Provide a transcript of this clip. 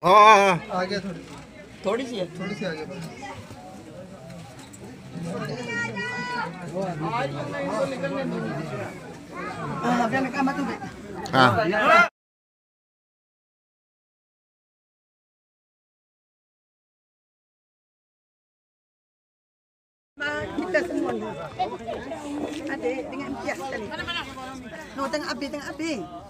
हाँ आगे थोड़ी सी है, थोड़ी सी आगे हाँ kita semua. Adik dengan Piak sekali. No, tengah api, tengah api.